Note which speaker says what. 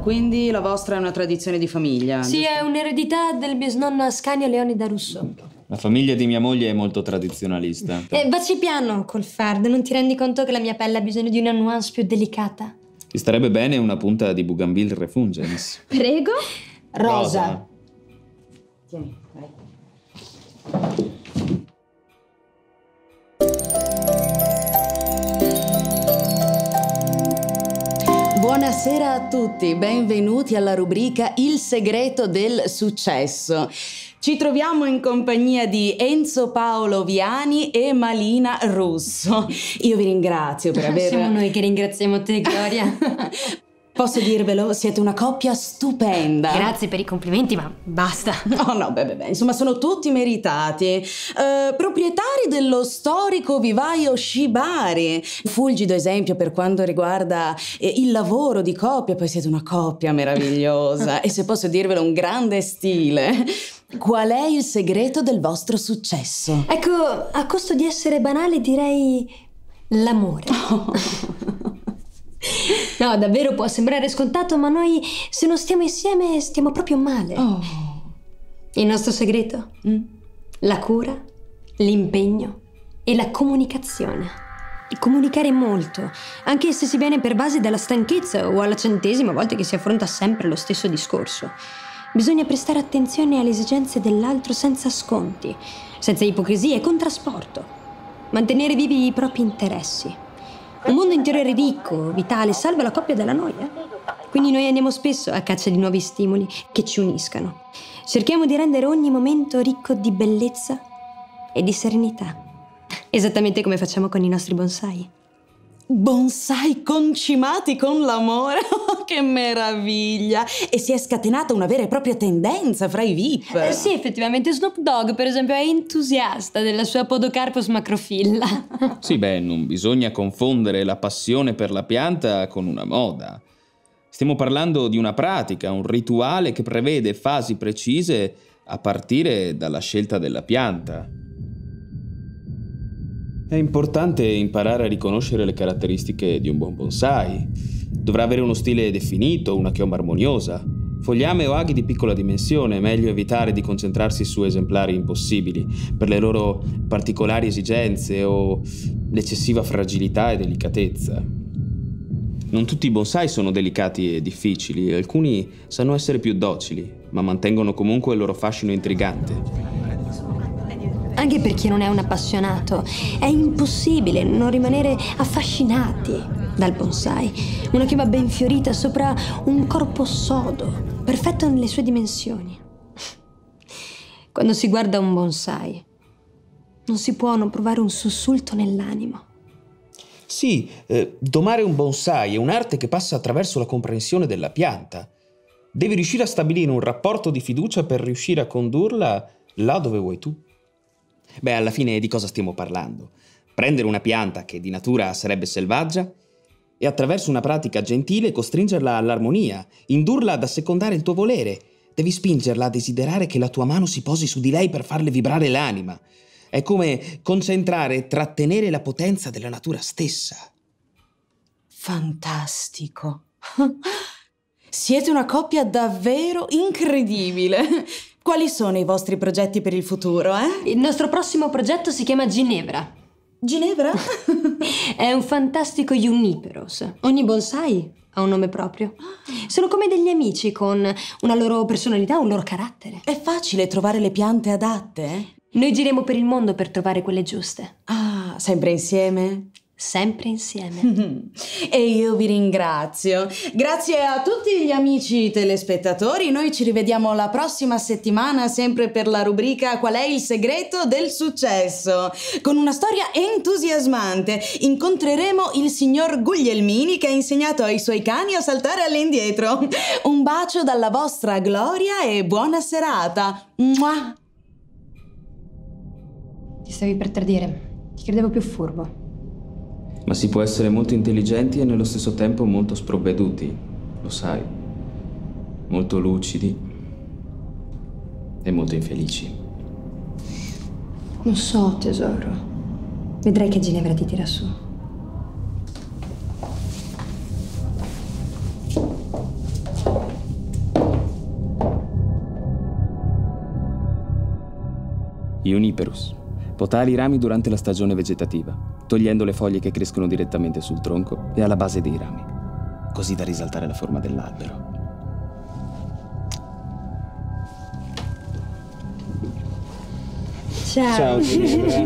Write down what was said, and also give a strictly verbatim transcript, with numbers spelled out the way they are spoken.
Speaker 1: quindi la vostra è una tradizione di famiglia?
Speaker 2: Sì,
Speaker 1: giusto?
Speaker 2: è un'eredità del bisnonno Ascanio Leonida Russo.
Speaker 3: La famiglia di mia moglie è molto tradizionalista.
Speaker 2: Eh, vacci piano col fard, non ti rendi conto che la mia pelle ha bisogno di una nuance più delicata?
Speaker 3: Ti starebbe bene una punta di Bougainville Refungens.
Speaker 4: Prego?
Speaker 2: Rosa.
Speaker 3: Rosa.
Speaker 1: Tieni, vai. Buonasera a tutti, benvenuti alla rubrica Il segreto del successo. Ci troviamo in compagnia di Enzo Paolo Viani e Malina Russo. Io vi ringrazio per aver...
Speaker 2: Siamo noi che ringraziamo te, Gloria.
Speaker 1: Posso dirvelo, siete una coppia stupenda.
Speaker 2: Grazie per i complimenti, ma basta.
Speaker 1: No, no, beh, beh, beh, insomma, sono tutti meritati. Eh, proprietari dello storico vivaio Shibari. Fulgido esempio per quanto riguarda eh, il lavoro di coppia, poi siete una coppia meravigliosa. E se posso dirvelo, un grande stile. Qual è il segreto del vostro successo?
Speaker 2: Ecco, a costo di essere banale direi l'amore.
Speaker 1: Oh.
Speaker 2: No, davvero può sembrare scontato, ma noi se non stiamo insieme stiamo proprio male.
Speaker 1: Oh.
Speaker 2: Il nostro segreto?
Speaker 1: Mm?
Speaker 2: La cura, l'impegno e la comunicazione. Comunicare molto, anche se si viene per base dalla stanchezza o alla centesima volta che si affronta sempre lo stesso discorso. Bisogna prestare attenzione alle esigenze dell'altro senza sconti, senza ipocrisia e con trasporto. Mantenere vivi i propri interessi. Un mondo interiore ricco, vitale, salva la coppia dalla noia. Quindi noi andiamo spesso a caccia di nuovi stimoli che ci uniscano. Cerchiamo di rendere ogni momento ricco di bellezza e di serenità. Esattamente come facciamo con i nostri bonsai.
Speaker 1: Bonsai concimati con l'amore? Oh, che meraviglia! E si è scatenata una vera e propria tendenza fra i V I P.
Speaker 2: Eh, sì, effettivamente Snoop Dogg, per esempio, è entusiasta della sua Podocarpus macrofilla.
Speaker 3: Sì, beh, non bisogna confondere la passione per la pianta con una moda. Stiamo parlando di una pratica, un rituale che prevede fasi precise a partire dalla scelta della pianta. È importante imparare a riconoscere le caratteristiche di un buon bonsai. Dovrà avere uno stile definito, una chioma armoniosa, fogliame o aghi di piccola dimensione. È meglio evitare di concentrarsi su esemplari impossibili per le loro particolari esigenze o l'eccessiva fragilità e delicatezza. Non tutti i bonsai sono delicati e difficili, alcuni sanno essere più docili, ma mantengono comunque il loro fascino intrigante.
Speaker 2: Anche per chi non è un appassionato, è impossibile non rimanere affascinati dal bonsai. Una chioma ben fiorita sopra un corpo sodo, perfetto nelle sue dimensioni. Quando si guarda un bonsai, non si può non provare un sussulto nell'animo.
Speaker 5: Sì, eh, domare un bonsai è un'arte che passa attraverso la comprensione della pianta. Devi riuscire a stabilire un rapporto di fiducia per riuscire a condurla là dove vuoi tu. Beh, alla fine di cosa stiamo parlando? Prendere una pianta che di natura sarebbe selvaggia e attraverso una pratica gentile costringerla all'armonia, indurla ad assecondare il tuo volere. Devi spingerla a desiderare che la tua mano si posi su di lei per farle vibrare l'anima. È come concentrare e trattenere la potenza della natura stessa.
Speaker 1: Fantastico. Siete una coppia davvero incredibile. Quali sono i vostri progetti per il futuro, eh?
Speaker 2: Il nostro prossimo progetto si chiama Ginevra.
Speaker 1: Ginevra?
Speaker 2: È un fantastico Juniperos. Ogni bonsai ha un nome proprio. Sono come degli amici con una loro personalità, un loro carattere.
Speaker 1: È facile trovare le piante adatte?
Speaker 2: Noi giriamo per il mondo per trovare quelle giuste.
Speaker 1: Ah, sempre insieme?
Speaker 2: Sempre insieme.
Speaker 1: E io vi ringrazio. Grazie a tutti gli amici telespettatori. Noi ci rivediamo la prossima settimana sempre per la rubrica Qual è il segreto del successo? Con una storia entusiasmante. Incontreremo il signor Guglielmini che ha insegnato ai suoi cani a saltare all'indietro. Un bacio dalla vostra Gloria e buona serata. Mua!
Speaker 2: Ti stavi per tradire. Ti credevo più furbo.
Speaker 3: Ma si può essere molto intelligenti e nello stesso tempo molto sprovveduti, lo sai. Molto lucidi e molto infelici.
Speaker 2: Lo so, tesoro. Vedrai che Ginevra ti tira su.
Speaker 3: Juniperus. Potali i rami durante la stagione vegetativa, togliendo le foglie che crescono direttamente sul tronco e alla base dei rami, così da risaltare la forma dell'albero.
Speaker 2: Ciao.
Speaker 3: Ciao, Ginevra.